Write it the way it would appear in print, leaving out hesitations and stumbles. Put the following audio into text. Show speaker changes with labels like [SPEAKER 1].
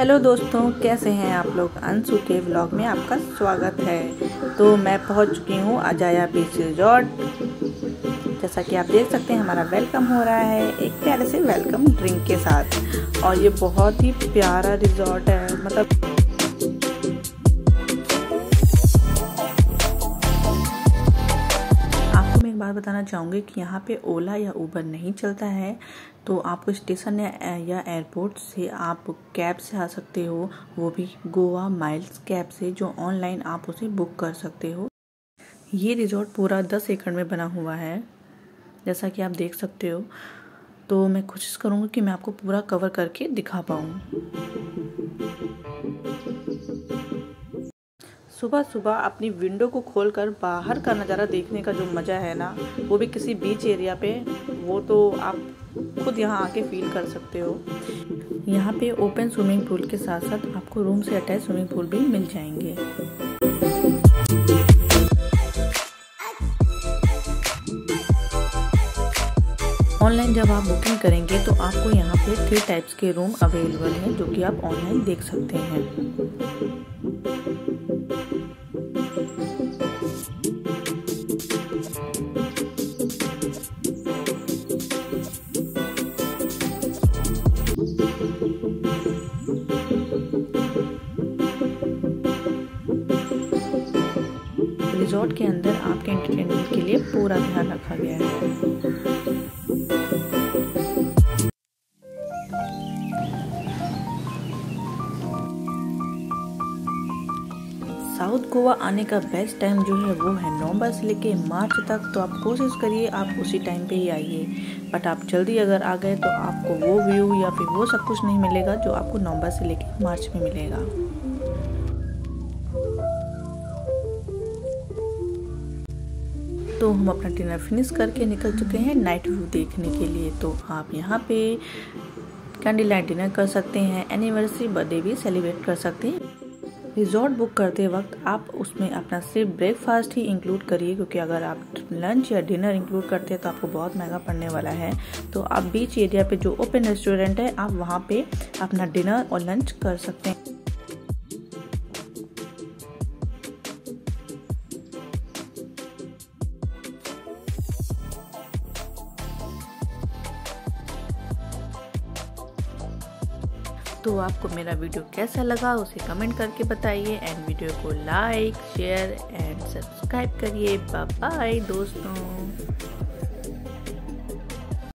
[SPEAKER 1] Hello दोस्तों, कैसे हैं आप लोग। अंशु के व्लॉग में आपका स्वागत है। तो मैं पहुंच चुकी हूं अजाया बीच रिजॉर्ट। जैसा कि आप देख सकते हैं हमारा वेलकम हो रहा है एक प्यारे से वेलकम ड्रिंक के साथ। और ये बहुत ही प्यारा रिजॉर्ट है। मतलब बात बताना चाहूँगी कि यहाँ पे ओला या उबर नहीं चलता है। तो आपको स्टेशन या एयरपोर्ट से आप कैब से आ सकते हो, वो भी गोवा माइल्स कैब से, जो ऑनलाइन आप उसे बुक कर सकते हो। ये रिजॉर्ट पूरा 10 एकड़ में बना हुआ है, जैसा कि आप देख सकते हो। तो मैं कोशिश करूँगी कि मैं आपको पूरा कवर करके दिखा पाऊँ। सुबह सुबह अपनी विंडो को खोलकर बाहर का नज़ारा देखने का जो मज़ा है ना, वो भी किसी बीच एरिया पे, वो तो आप खुद यहाँ आके फील कर सकते हो। यहाँ पे ओपन स्विमिंग पूल के साथ साथ आपको रूम से अटैच स्विमिंग पूल भी मिल जाएंगे। ऑनलाइन जब आप बुकिंग करेंगे तो आपको यहाँ पे 3 टाइप्स के रूम अवेलेबल हैं, जो कि आप ऑनलाइन देख सकते हैं। रिजॉर्ट के अंदर आपके एंटरटेनमेंट के लिए पूरा ध्यान रखा गया है। साउथ गोवा आने का बेस्ट टाइम जो है वो है नवंबर से लेके मार्च तक। तो आप कोशिश करिए आप उसी टाइम पे ही आइए। बट आप जल्दी अगर आ गए तो आपको वो व्यू या फिर वो सब कुछ नहीं मिलेगा जो आपको नवंबर से लेके मार्च में मिलेगा। तो हम अपना डिनर फिनिश करके निकल चुके हैं नाइट व्यू देखने के लिए। तो आप यहाँ पे कैंडल लाइट डिनर कर सकते हैं, एनिवर्सरी बर्थडे भी सेलिब्रेट कर सकते हैं। रिजॉर्ट बुक करते वक्त आप उसमें अपना सिर्फ ब्रेकफास्ट ही इंक्लूड करिए, क्योंकि अगर आप लंच या डिनर इंक्लूड करते हैं तो आपको बहुत महंगा पड़ने वाला है। तो आप बीच एरिया पे जो ओपन रेस्टोरेंट है, आप वहाँ पे अपना डिनर और लंच कर सकते हैं। तो आपको मेरा वीडियो कैसा लगा उसे कमेंट करके बताइए, एंड वीडियो को लाइक शेयर एंड सब्सक्राइब करिए। बाय बाय दोस्तों।